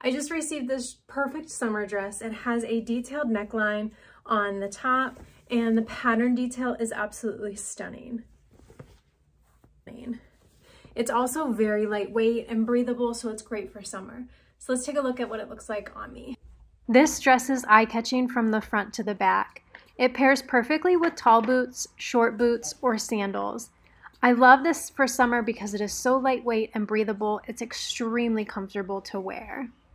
I just received this perfect summer dress. It has a detailed neckline on the top and the pattern detail is absolutely stunning. It's also very lightweight and breathable, so it's great for summer. So let's take a look at what it looks like on me. This dress is eye-catching from the front to the back. It pairs perfectly with tall boots, short boots, or sandals. I love this for summer because it is so lightweight and breathable. It's extremely comfortable to wear.